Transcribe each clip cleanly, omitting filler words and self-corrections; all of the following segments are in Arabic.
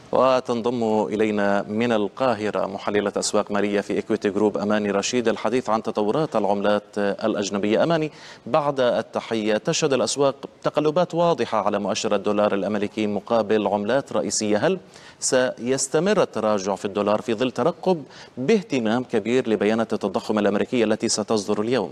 وتنضم إلينا من القاهرة محللة أسواق مالية في إكويتي جروب أماني رشيد الحديث عن تطورات العملات الأجنبية. أماني، بعد التحية، تشهد الأسواق تقلبات واضحة على مؤشر الدولار الأمريكي مقابل عملات رئيسية. هل سيستمر التراجع في الدولار في ظل ترقب باهتمام كبير لبيانات التضخم الأمريكية التي ستصدر اليوم؟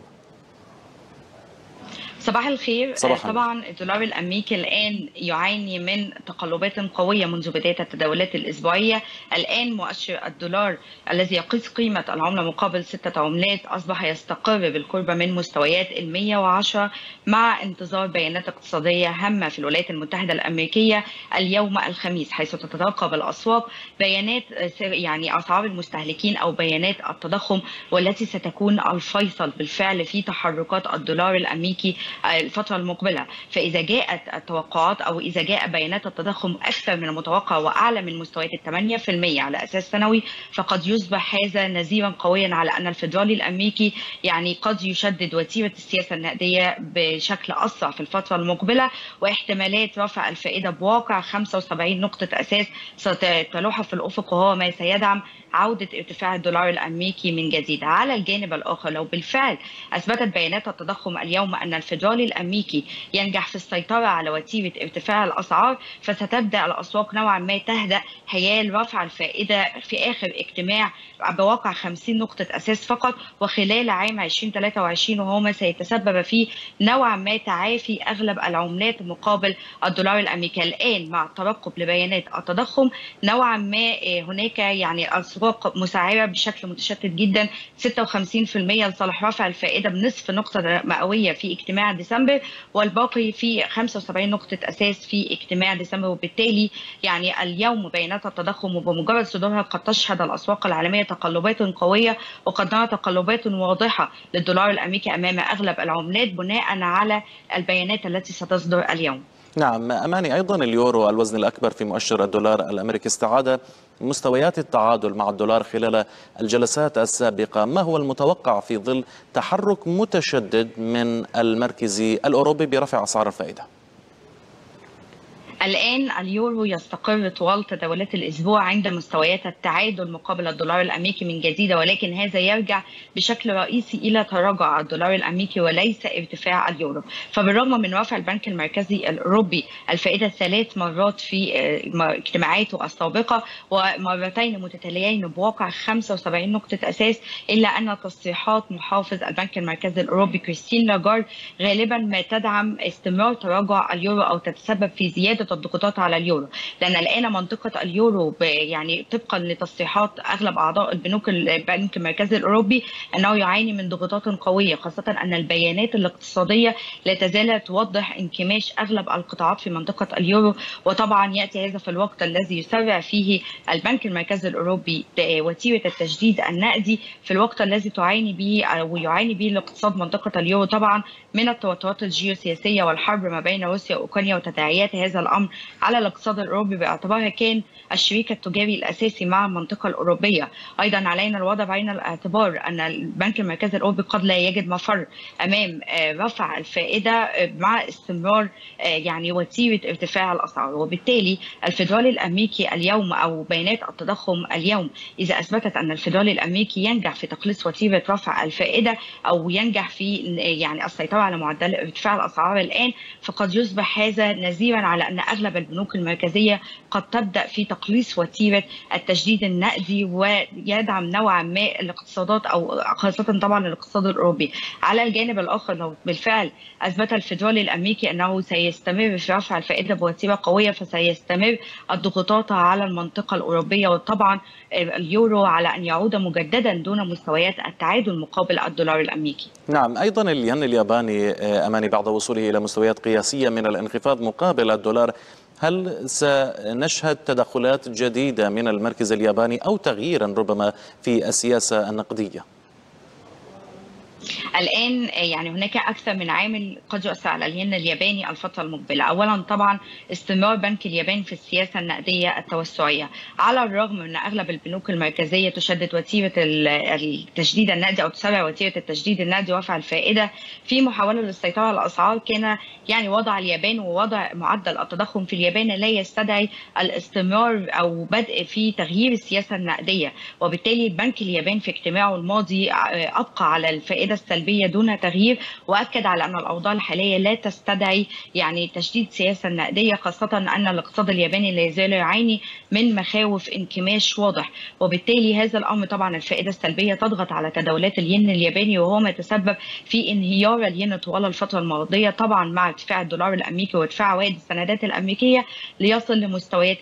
صباح الخير. صباح النور. طبعا الدولار الامريكي الان يعاني من تقلبات قويه منذ بدايه التداولات الاسبوعيه. الان مؤشر الدولار الذي يقيس قيمه العمله مقابل 6 عملات اصبح يستقر بالقرب من مستويات ال 110 مع انتظار بيانات اقتصاديه هامه في الولايات المتحده الامريكيه اليوم الخميس، حيث تترقب الاسواق بيانات يعني اسعار المستهلكين او بيانات التضخم، والتي ستكون الفيصل بالفعل في تحركات الدولار الامريكي الفترة المقبلة. فإذا جاءت التوقعات أو إذا جاء بيانات التضخم أكثر من المتوقع وأعلى من مستويات 8% على أساس سنوي، فقد يصبح هذا نذيرا قويا على أن الفيدرالي الأمريكي يعني قد يشدد وتيرة السياسة النقدية بشكل أسرع في الفترة المقبلة، واحتمالات رفع الفائدة بواقع 75 نقطة أساس ستلوح في الأفق، وهو ما سيدعم عودة ارتفاع الدولار الأمريكي من جديد. على الجانب الآخر، لو بالفعل أثبتت بيانات التضخم اليوم أن الفيدرالي الأمريكي ينجح في السيطرة على وتيرة ارتفاع الأسعار، فستبدأ الأسواق نوعا ما تهدأ حيال رفع الفائدة في آخر اجتماع بواقع 50 نقطة أساس فقط وخلال عام 2023، وهو ما سيتسبب في نوعا ما تعافي أغلب العملات مقابل الدولار الأمريكي. الآن مع الترقب لبيانات التضخم نوعا ما هناك يعني أسواق مسعرة بشكل متشتت جدا، 56% لصالح رفع الفائدة بنصف نقطة مئوية في اجتماع ديسمبر، والباقي في 75 نقطة أساس في اجتماع ديسمبر. وبالتالي يعني اليوم بيانات التضخم وبمجرد صدورها قد تشهد الأسواق العالمية تقلبات قوية، وقد نرى تقلبات واضحة للدولار الأمريكي أمام أغلب العملات بناء على البيانات التي ستصدر اليوم. نعم أماني، أيضا اليورو الوزن الأكبر في مؤشر الدولار الأمريكي استعاد مستويات التعادل مع الدولار خلال الجلسات السابقة. ما هو المتوقع في ظل تحرك متشدد من المركزي الأوروبي برفع أسعار الفائدة؟ الآن اليورو يستقر طوال تداولات الأسبوع عند مستويات التعادل مقابل الدولار الأمريكي من جديد، ولكن هذا يرجع بشكل رئيسي إلى تراجع الدولار الأمريكي وليس ارتفاع اليورو. فبالرغم من رفع البنك المركزي الأوروبي الفائدة 3 مرات في اجتماعاته السابقة ومرتين متتاليين بواقع 75 نقطة أساس، إلا أن تصريحات محافظ البنك المركزي الأوروبي كريستين لاغارد غالبا ما تدعم استمرار تراجع اليورو أو تتسبب في زيادة الضغوطات على اليورو، لأن الآن منطقة اليورو يعني طبقا لتصريحات أغلب أعضاء البنك المركزي الأوروبي أنه يعاني من ضغوطات قوية، خاصة أن البيانات الاقتصادية لا تزال توضح انكماش أغلب القطاعات في منطقة اليورو. وطبعا يأتي هذا في الوقت الذي يسرع فيه البنك المركزي الأوروبي وتيرة التجديد النقدي، في الوقت الذي تعاني به أو يعاني به الاقتصاد منطقة اليورو طبعا من التوترات الجيوسياسية والحرب ما بين روسيا وأوكرانيا وتداعيات هذا الأمر على الاقتصاد الأوروبي باعتبارها كان الشريك التجاري الأساسي مع المنطقة الأوروبية. أيضا علينا الوضع بعين الاعتبار أن البنك المركزي الأوروبي قد لا يجد مفر أمام رفع الفائدة مع استمرار يعني وتيرة ارتفاع الأسعار. وبالتالي الفيدرالي الأمريكي اليوم أو بيانات التضخم اليوم إذا أثبتت أن الفيدرالي الأمريكي ينجح في تقليص وتيرة رفع الفائدة أو ينجح في يعني السيطرة على معدل ارتفاع الأسعار الآن، فقد يصبح هذا نذيرا على أن أغلب البنوك المركزية قد تبدأ في تقليص وتيرة التجديد النقدي ويدعم نوعا ما الاقتصادات أو خاصة طبعا الاقتصاد الأوروبي. على الجانب الآخر، لو بالفعل أثبت الفيدرالي الأمريكي أنه سيستمر في رفع الفائدة بوتيرة قوية، فسيستمر الضغوطات على المنطقة الأوروبية، وطبعا اليورو على أن يعود مجددا دون مستويات التعادل مقابل الدولار الأمريكي. نعم، أيضا الين الياباني أماني بعد وصوله إلى مستويات قياسية من الانخفاض مقابل الدولار، هل سنشهد تدخلات جديدة من المركز الياباني أو تغييرا ربما في السياسة النقدية؟ الآن يعني هناك أكثر من عامل قد يؤثر على الين الياباني الفترة المقبلة. أولا طبعا استمرار بنك اليابان في السياسة النقدية التوسعية، على الرغم من أغلب البنوك المركزية تشدد وتيرة التشديد النقدي أو تسرع وتيرة التشديد النقدي ورفع الفائدة في محاولة للسيطرة على الأسعار. كان يعني وضع اليابان ووضع معدل التضخم في اليابان لا يستدعي الاستمرار أو بدء في تغيير السياسة النقدية، وبالتالي البنك اليابان في اجتماعه الماضي أبقى على الفائدة السلبية دون تغيير، وأكد على أن الأوضاع الحالية لا تستدعي يعني تشديد السياسة النقدية، خاصة أن الاقتصاد الياباني لا يزال يعاني من مخاوف انكماش واضح. وبالتالي هذا الأمر طبعا الفائدة السلبية تضغط على تداولات الين الياباني، وهو ما يتسبب في انهيار الين طوال الفترة الماضية، طبعا مع ارتفاع الدولار الأمريكي وارتفاع عوائد السندات الأمريكية ليصل لمستويات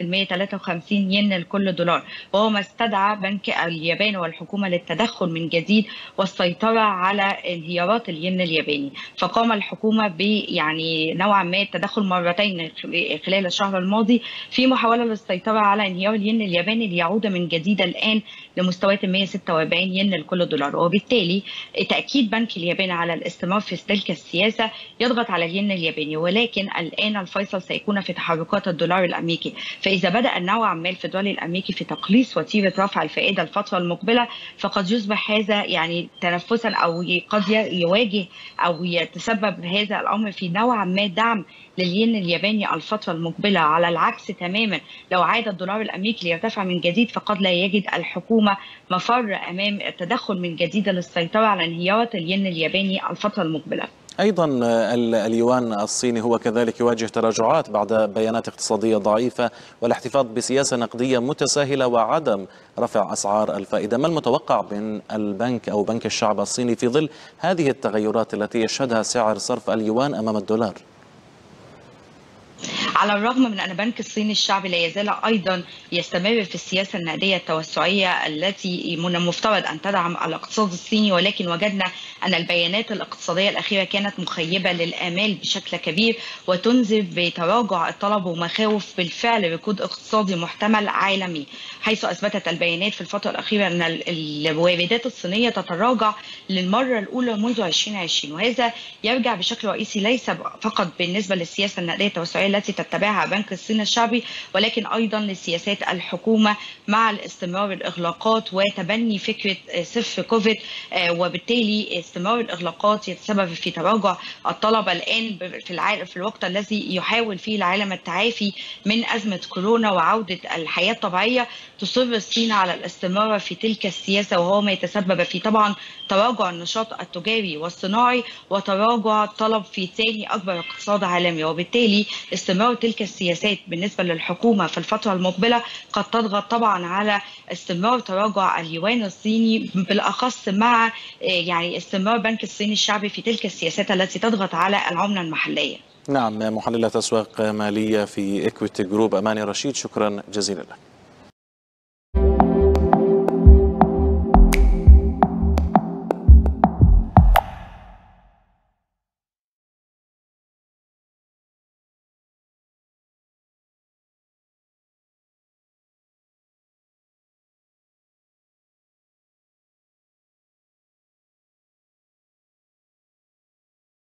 153 ين لكل دولار، وهو ما استدعى بنك اليابان والحكومة للتدخل من جديد والسيطرة على انهيارات الين الياباني. فقام الحكومة يعني نوعا ما التدخل مرتين خلال الشهر الماضي في محاولة للسيطرة على انهيار الين الياباني ليعود من جديد الآن لمستويات 146 ين لكل دولار. وبالتالي تأكيد بنك اليابان على الاستمرار في تلك السياسة يضغط على الين الياباني، ولكن الآن الفيصل سيكون في تحركات الدولار الأمريكي. فإذا بدأ نوعا ما الفيدرالي الأمريكي في تقليص وتيرة رفع الفائدة الفترة المقبلة، فقد يصبح هذا يعني تنفسا أو قد يواجه أو يتسبب هذا الأمر في نوعا ما دعم للين الياباني الفترة المقبلة. على العكس تماما، لو عاد الدولار الأمريكي ليرتفع من جديد فقد لا يجد الحكومة مفر أمام التدخل من جديد للسيطرة على انهيارات الين الياباني الفترة المقبلة. أيضا اليوان الصيني هو كذلك يواجه تراجعات بعد بيانات اقتصادية ضعيفة والاحتفاظ بسياسة نقدية متساهلة وعدم رفع أسعار الفائدة. ما المتوقع من البنك أو بنك الشعب الصيني في ظل هذه التغيرات التي يشهدها سعر صرف اليوان أمام الدولار؟ على الرغم من أن بنك الصين الشعبي لا يزال أيضا يستمر في السياسة النقدية التوسعية التي من المفترض أن تدعم الاقتصاد الصيني، ولكن وجدنا أن البيانات الاقتصادية الأخيرة كانت مخيبة للآمال بشكل كبير وتنذر بتراجع الطلب ومخاوف بالفعل ركود اقتصادي محتمل عالمي، حيث أثبتت البيانات في الفترة الأخيرة أن الواردات الصينية تتراجع للمرة الأولى منذ 2020، وهذا يرجع بشكل رئيسي ليس فقط بالنسبة للسياسة النقدية التوسعية التي تتبعها بنك الصين الشعبي، ولكن أيضا لسياسات الحكومة مع الاستمرار الإغلاقات وتبني فكرة صفر كوفيد، وبالتالي استمرار الإغلاقات يتسبب في تراجع الطلب الآن في الوقت الذي يحاول فيه العالم التعافي من أزمة كورونا وعودة الحياة الطبيعية. تصر الصين على الاستمرار في تلك السياسة، وهو ما يتسبب في طبعا تراجع النشاط التجاري والصناعي وتراجع الطلب في ثاني أكبر اقتصاد عالمي، وبالتالي استمرار تلك السياسات بالنسبة للحكومة في الفترة المقبلة قد تضغط طبعا على استمرار تراجع اليوان الصيني، بالأخص مع يعني استمرار بنك الصين الشعبي في تلك السياسات التي تضغط على العملة المحلية. نعم، محللة أسواق مالية في إكويتي جروب أماني رشيد، شكرا جزيلا لك.